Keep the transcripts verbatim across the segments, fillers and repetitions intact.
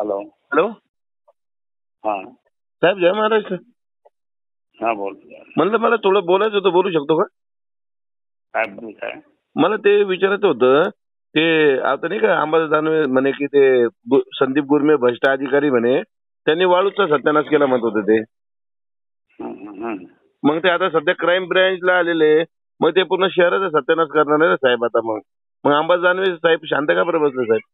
Hello hello हा साहेब, जय महाराष्ट्र. हा बोल. म्हणलं मला थोडं बोलायचं होतं, बोलू शकतो का? काय बोल काय मला ते विचारायचं होतं, ते आता नाही का अंबादास दानवे म्हणे की ते गु- संदीप गुरमे भ्रष्ट अधिकारी म्हणे त्यांनी वाळूचा सत्यानाश केला म्हणत होते ते. हं, हं, हं. मग ते आता सध्या क्राईम ब्रँचला आलेले, मग ते पूर्ण शहराचा सत्यानाश करणार आहे ना साहेब आता. मग मग अंबादास दानवे साहेब शांत का बरं बसले साहेब?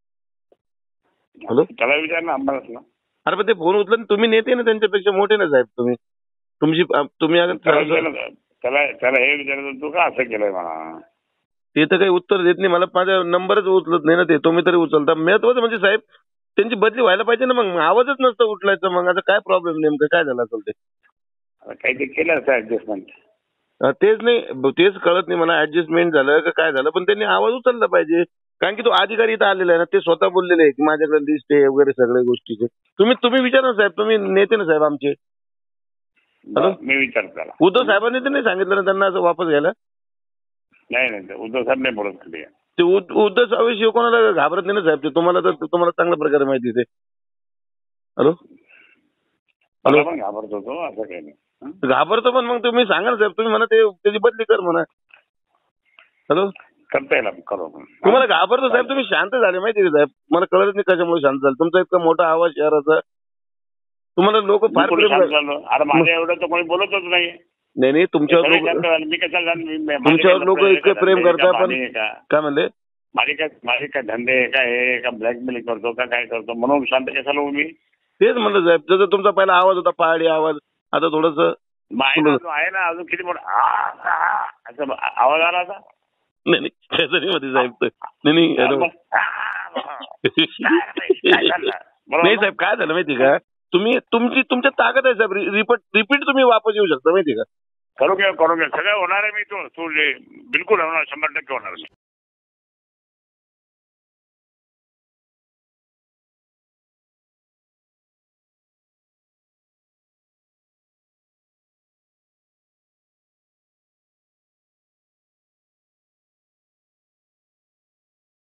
हॅलो, त्याला विचार ना अंबादासला. अरे पण ते फोन उचलून तुम्ही नेते ना, त्यांच्यापेक्षा मोठे ना साहेब तुम्ही. तुमची तुम्ही त्याला अगर विचारलं- त्याला त्याला हे विचारलं तू का असं केलंय मला. ते तर काही उत्तर देत नाही मला, माझा नंबरच उचलत नाही ना ते. तुम्ही तरी उचलता. महत्वाचं म्हणजे साहेब त्यांची बदली व्हायला पाहिजे ना. मग आवाजच नसतं उठलायचं. मग आता काय प्रॉब्लेम नेमकं काय झालं असेल ते? आता काही ते केलं असं ऍडजस्टमेंट. अं, तेच नाही, ब- तेच कळत नाही मला ऍडजस्टमेंट झालं का काय झालं. पण त्यांनी आवाज उचलला पाहिजे, कारण की तो अधिकारी इथं आलेला आहे ना, ते स्वतः बोललेले आहे की माझ्याकडे लिस्ट आहे वगैरे सगळ्या गोष्टीचे. तुम्ही तुम्ही विचारा ना साहेब, तुम्ही नेते ना साहेब आमचे. हॅलो, मी विचारतो त्याला. उद्धव साहेबांनी तर नाही सांगितलं ना त्यांना असं वापस घ्यायला? नाही नाही ते उद्धव साहेब नाही बोलत कधी. ते उद- उद्धव साहेबांशिवाय कोणाला घाबरत नाही ना साहेब. ते तुम्हाला तर तुम्हाला चांगल्या प्रकारे माहिती आहे ते. हॅलो मला हॅलो पण घाबरतो तो, असं काही नाही. हं? घाबरतो पण मग तुम्ही सांगा ना साहेब, तुम्ही म्हणा ते त्याची बदली कर म्हणा. हॅलो, करता येईल आपण, करू आपण. तुम्हाला घाबरतो साहेब, तुम्ही शांत झाले माहिती आहे का साहेब? मला कळत नाही कशामुळे शांत झालं. तुमचा इतका मोठा आवाज शहराचा, तुम्हाला लोक मी फार कुठे प्रेम शांत करतात. झालो? अरे माझ्या एवढं तर कोणी बोलतच नाही. नाही नाही, तुमच्यावर सगळे लोक शांत झाले. मी कशाला जाण- मी- माझे तुमच्यावर काय लोक लफडे आहे इतके का, प्रेम धंदे आहे का, करतात. पण पाणी आहे का? काय म्हणले? माझे काय माझे काय धंदे आहे का, हे का ब्लॅकमेलिंग करतो का काय करतो म्हणून शांत कशाला होऊ मी? तेच म्हणलं साहेब, जसं तुमचा पहिला आवाज होता पहाडी आवाज, आता थोडस मग आहे ना, अजून आहे ना, अजून किती मोठा आ, आ, असं आवाज आला आता. नाही नाही त्याचं नाही होते साहेब. तर नाही नाही हा, हॅलो. मग, आ, आ, काय झालं? बरोबर नाही ना? साहेब, काय झालं माहिती का, तुम्ही तुमची तुमच्या ताकद आहे साहेब. रिपीट रिपीट तुम्ही वापस येऊ शकता माहिती का. करू घ्या करू घ्या सगळं होणार आहे. मी तो तू जे- बिलकुल होणार, शंभर टक्के होणार.